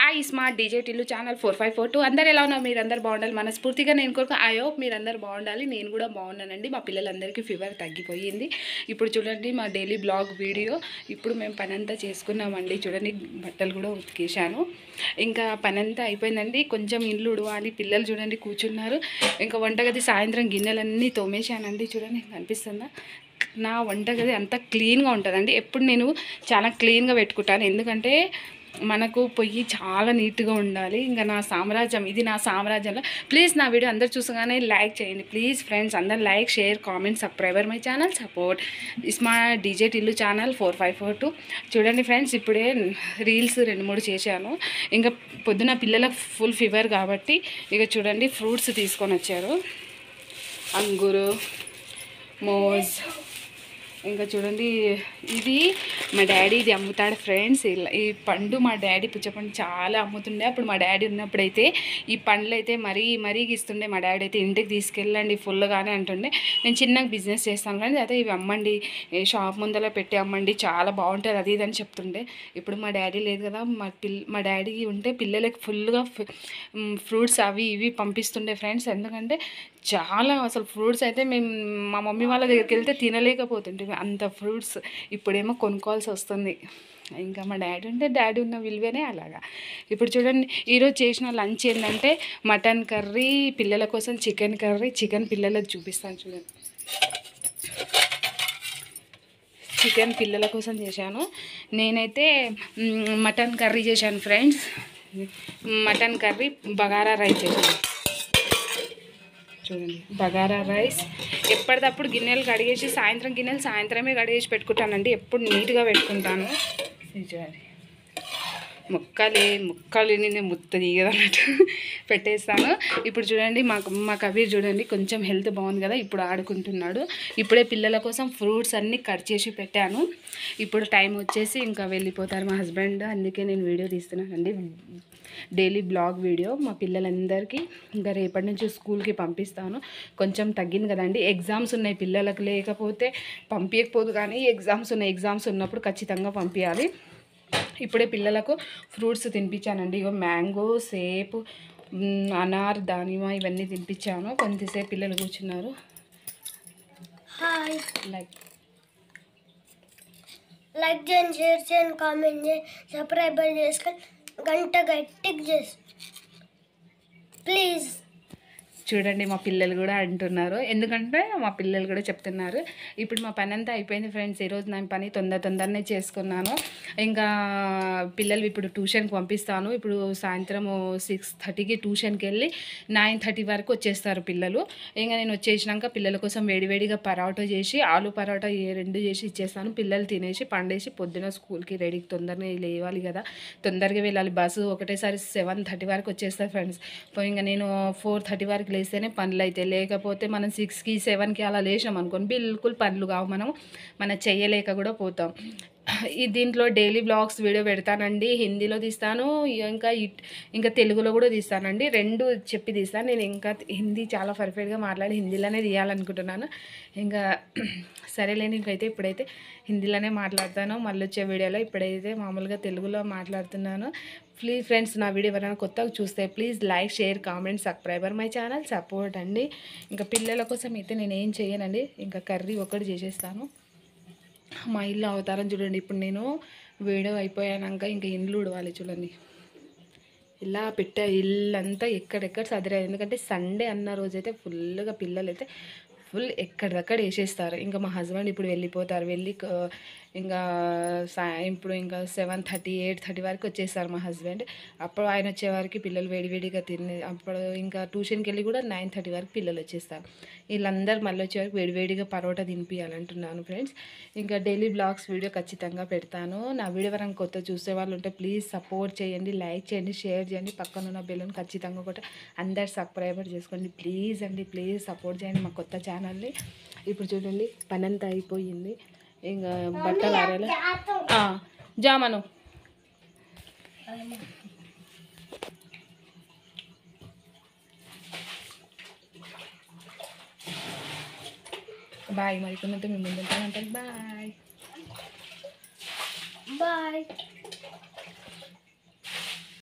Hi smart DJ Tillu channel 4542 అందరు ఎలా ఉన్నారు? మీరు అందరు బాగుండాలి మనస్ఫూర్తిగా నేను కోరుకు. ఐ హోప్ మీరు అందరు బాగుండాలి. నేను కూడా బాగున్నానండి. మా పిల్లలందరికీ ఫీవర్ తగ్గిపోయింది. ఇప్పుడు చూడండి మా డైలీ బ్లాగ్ వీడియో. ఇప్పుడు మేము పని అంతా చేసుకున్నామండి. చూడండి బట్టలు కూడా ఉతికేసాను. ఇంకా పని అంతా అయిపోయిందండి. కొంచెం ఇల్లు ఉడవాలి. పిల్లలు చూడండి కూర్చున్నారు. ఇంకా వంటగది సాయంత్రం గిన్నెలన్నీ తోమేశానండి. చూడండి కనిపిస్తుందా? నా వంటగది అంతా క్లీన్గా ఉంటుందండి. ఎప్పుడు నేను చాలా క్లీన్గా పెట్టుకుంటాను. ఎందుకంటే మనకు పొయ్యి చాలా నీట్గా ఉండాలి. ఇంకా నా సామ్రాజ్యం ఇది. నా సామ్రాజ్యంలో ప్లీజ్ నా వీడియో అందరు చూసగానే లైక్ చేయండి ప్లీజ్ ఫ్రెండ్స్. అందరు like share comment subscriber my channel support smart DJ Tillu channel 4542. చూడండి ఫ్రెండ్స్ ఇప్పుడే రీల్స్ 2-3 చేశాను. ఇంకా పొద్దున పిల్లలకు ఫుల్ ఫీవర్ కాబట్టి ఇక చూడండి ఫ్రూట్స్ తీసుకొని వచ్చారు. అంగూరు, మోజ్, ఇంకా చూడండి ఇది మా డాడీ ఇది అమ్ముతాడు ఫ్రెండ్స్. ఈ పండు మా డాడీ పుచ్చపండు చాలా అమ్ముతుండే. అప్పుడు మా డాడీ ఉన్నప్పుడైతే ఈ పండ్లు అయితే మరీ ఇస్తుండే. మా డాడీ అయితే ఇంటికి తీసుకెళ్ళండి ఫుల్గానే అంటుండే. నేను చిన్నగా బిజినెస్ చేస్తాను కానీ అదే ఇవి అమ్మండి, షాప్ ముందర పెట్టి అమ్మండి, చాలా బాగుంటుంది అది ఇది అని చెప్తుండే. ఇప్పుడు మా డాడీ లేదు కదా, మా డాడీ ఉంటే పిల్లలకి ఫుల్గా ఫ్రూట్స్ అవి ఇవి పంపిస్తుండే ఫ్రెండ్స్. ఎందుకంటే చాలా అసలు ఫ్రూట్స్ అయితే మేము మా మమ్మీ వాళ్ళ దగ్గరికి వెళ్తే తినలేకపోతుంటే అంత ఫ్రూట్స్. ఇప్పుడేమో కొనుక్కోవాల్సి వస్తుంది. ఇంకా మా డాడీ ఉంటే డాడీ ఉన్న విలువనే అలాగా. ఇప్పుడు చూడండి ఈరోజు చేసిన లంచ్ ఏంటంటే మటన్ కర్రీ, పిల్లల కోసం చికెన్ కర్రీ. చికెన్ పిల్లలకు చూపిస్తాను చూడండి. చికెన్ పిల్లల కోసం చేశాను. నేనైతే మటన్ కర్రీ చేశాను friends. Mutton curry, bagara rice చేశాను. చూడండి బగారా రైస్. ఎప్పటికప్పుడు గిన్నెలు కడిగేసి సాయంత్రం గిన్నెలు సాయంత్రమే కడిగేసి పెట్టుకుంటానండి. ఎప్పుడు నీట్గా పెట్టుకుంటాను. చూడండి ముక్కలు నేను ముత్త దిగదన్నట్టు పెట్టేస్తాను. ఇప్పుడు చూడండి మా కబీర్ చూడండి కొంచెం హెల్త్ బాగుంది కదా, ఇప్పుడు ఆడుకుంటున్నాడు. ఇప్పుడే పిల్లల కోసం ఫ్రూట్స్ అన్నీ కట్ చేసి పెట్టాను. ఇప్పుడు టైం వచ్చేసి ఇంకా వెళ్ళిపోతారు మా హస్బెండ్. అందుకే నేను వీడియో తీస్తున్నానండి, డైలీ బ్లాగ్ వీడియో. మా పిల్లలందరికీ ఇంకా రేపటి నుంచి స్కూల్కి పంపిస్తాను. కొంచెం తగ్గింది కదండి. ఎగ్జామ్స్ ఉన్నాయి పిల్లలకు, లేకపోతే పంపించకపోదు. కానీ ఎగ్జామ్స్ ఉన్నాయి. ఎగ్జామ్స్ ఉన్నప్పుడు ఖచ్చితంగా పంపించాలి. ఇప్పుడే పిల్లలకు ఫ్రూట్స్ తినిపించానండి. ఇగో మ్యాంగో, సేపు, అనార్, దానిమ్మ ఇవన్నీ తినిపించాను. కొంతసేపు పిల్లలు కూర్చున్నారు. లైక్ చేయండి, షేర్ చేయండి, కామెంట్ చేయండి, సబ్స్క్రైబ్ చేసుకొని గంట గట్టిగా చేసి ప్లీజ్. చూడండి మా పిల్లలు కూడా అంటున్నారు, ఎందుకంటే మా పిల్లలు కూడా చెప్తున్నారు. ఇప్పుడు మా పని అంతా అయిపోయింది ఫ్రెండ్స్. ఈరోజు నా పని తొందరనే చేసుకున్నాను. ఇంకా పిల్లలు ఇప్పుడు ట్యూషన్కి పంపిస్తాను. ఇప్పుడు సాయంత్రం 6:30కి ట్యూషన్కి వెళ్ళి 9:30 వరకు వచ్చేస్తారు పిల్లలు. ఇంకా నేను వచ్చేసినాక పిల్లల కోసం వేడివేడిగా పరోటా చేసి, ఆలు పరోటా 2 చేసి ఇచ్చేస్తాను. పిల్లలు తినేసి పండేసి పొద్దున స్కూల్కి రెడీకి తొందరగా లేవాలి కదా, తొందరగా వెళ్ళాలి. బస్సు ఒకటేసారి 7:30 వరకు వచ్చేస్తారు ఫ్రెండ్స్. ఇంకా నేను 4:30 వరకు లేస్తేనే పనులు అయితే, లేకపోతే మనం 6కి 7కి అలా లేచినాం అనుకోండి బిల్కుల్ పనులు కావు. మనం చెయ్యలేక కూడా పోతాం. దీంట్లో డైలీ బ్లాగ్స్ వీడియో పెడతానండి. హిందీలో తీస్తాను, ఇంకా తెలుగులో కూడా తీస్తానండి. 2 చెప్పి తీస్తాను. నేను ఇంకా హిందీ చాలా పర్ఫెక్ట్గా మాట్లాడి హిందీలోనే తీయాలనుకుంటున్నాను. ఇంకా సరేలేని ఇంకైతే ఇప్పుడైతే హిందీలోనే మాట్లాడతాను మళ్ళీ వచ్చే వీడియోలో. ఇప్పుడైతే మామూలుగా తెలుగులో మాట్లాడుతున్నాను. ప్లీజ్ ఫ్రెండ్స్ నా వీడియో ఎవరైనా కొత్తగా చూస్తే please like share comment subscriber my channel support అండి. ఇంకా పిల్లల కోసం అయితే నేను ఏం చేయనండి, ఇంకా కర్రీ ఒకటి చేసేస్తాను. మా ఇల్లు అవతారం చూడండి. ఇప్పుడు నేను వీడియో అయిపోయాక ఇంకా ఇల్లు ఉడవాలి చూడండి. ఇలా పెట్టే ఇల్లంతా ఎక్కడెక్కడ సదిరాయి. ఎందుకంటే సండే అన్న రోజైతే ఫుల్గా పిల్లలు అయితే ఫుల్ ఎక్కడిదక్కడ వేసేస్తారు. ఇంకా మా హస్బెండ్ ఇప్పుడు వెళ్ళిపోతారు. వెళ్ళి ఇంకా ఇప్పుడు ఇంకా 7:30 8:30 వరకు వచ్చేస్తారు మా హస్బెండ్. అప్పుడు ఆయన వచ్చేవారికి పిల్లలు వేడివేడిగా తిని, అప్పుడు ఇంకా ట్యూషన్కి వెళ్ళి కూడా 9:30 వరకు పిల్లలు వచ్చేస్తారు. వీళ్ళందరూ మళ్ళీ వచ్చేవారికి వేడివేడిగా పరోటా తినిపించాలంటున్నాను ఫ్రెండ్స్. ఇంకా డైలీ బ్లాగ్స్ వీడియో ఖచ్చితంగా పెడతాను. నా వీడియో ఎవరైనా కొత్త చూసే వాళ్ళు ఉంటే ప్లీజ్ సపోర్ట్ చేయండి, లైక్ చేయండి, షేర్ చేయండి. పక్కన ఉన్న బెల్లుని ఖచ్చితంగా ఒకటి అందరు సబ్స్క్రైబర్ చేసుకోండి ప్లీజ్ అండి. ప్లీజ్ సపోర్ట్ చేయండి మా కొత్త ఛానల్ని. ఇప్పుడు చూడండి పని అంతా అయిపోయింది. ఇంకా బట్టలు ఆరేలా జామను. బాయ్. మరి కొన్నంత మేము ముందు ఉంటానంటే బాయ్.